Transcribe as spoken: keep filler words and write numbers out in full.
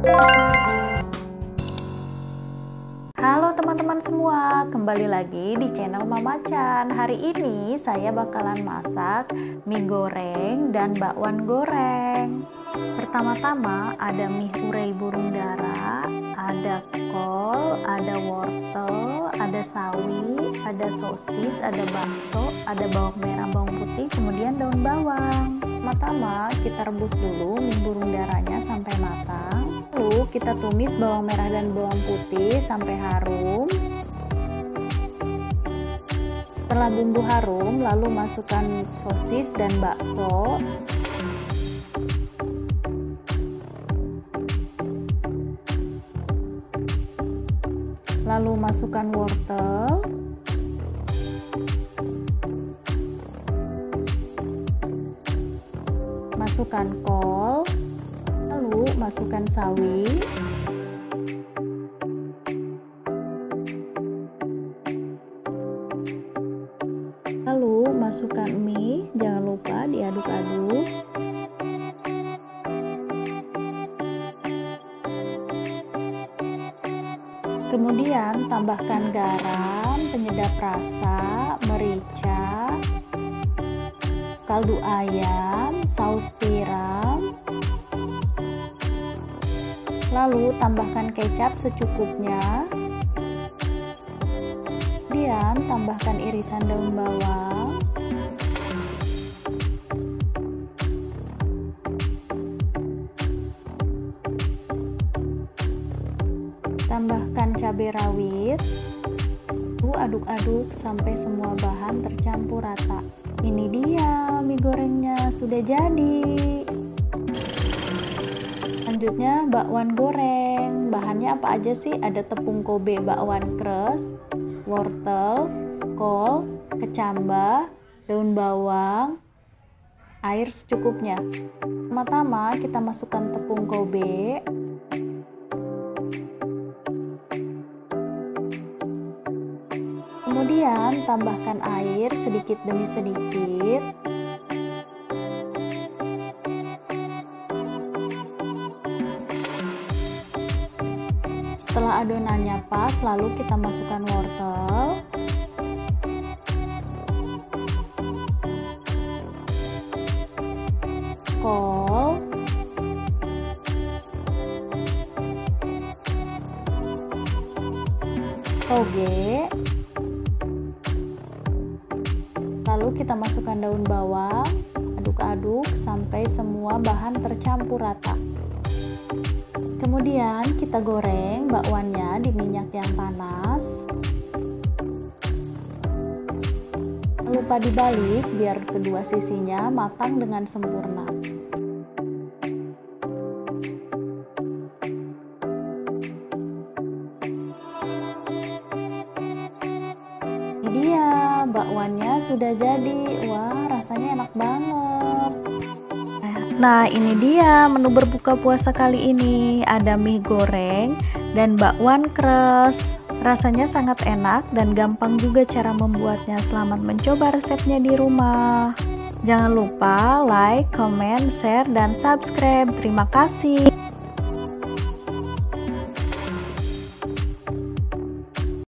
Halo teman-teman semua, kembali lagi di channel Mama Chan. Hari ini saya bakalan masak mie goreng dan bakwan goreng. Pertama-tama ada mie urei burung dara, ada kol, ada wortel, ada sawi, ada sosis, ada bakso, ada bawang merah, bawang putih, kemudian daun bawang. Pertama kita rebus dulu mie burung daranya sampai matang. Lalu kita tumis bawang merah dan bawang putih sampai harum. Setelah bumbu harum, lalu masukkan sosis dan bakso. Lalu masukkan wortel. Masukkan kol. Lalu masukkan sawi. Lalu masukkan mie, jangan lupa diaduk-aduk. Kemudian tambahkan garam, penyedap rasa, merica, kaldu ayam, saus tiram. Lalu tambahkan kecap secukupnya. Kemudian tambahkan irisan daun bawang. Tambahkan cabai rawit. Lalu aduk-aduk sampai semua bahan tercampur rata. Ini dia mie gorengnya sudah jadi. Selanjutnya bakwan goreng. Bahannya apa aja sih? Ada tepung Kobe bakwan kres, wortel, kol, kecambah, daun bawang, air secukupnya. Pertama-tama kita masukkan tepung Kobe. Kemudian tambahkan air sedikit demi sedikit. Setelah adonannya pas, lalu kita masukkan wortel. Kol. Toge. Lalu kita masukkan daun bawang, aduk-aduk sampai semua bahan tercampur rata. Kemudian kita goreng bakwannya di minyak yang panas. Jangan lupa dibalik biar kedua sisinya matang dengan sempurna. Ini dia, bakwannya sudah jadi. Wah, rasanya enak banget. Nah, ini dia menu berbuka puasa kali ini. Ada mie goreng dan bakwan kres. Rasanya sangat enak dan gampang juga cara membuatnya. Selamat mencoba resepnya di rumah. Jangan lupa like, comment, share, dan subscribe. Terima kasih.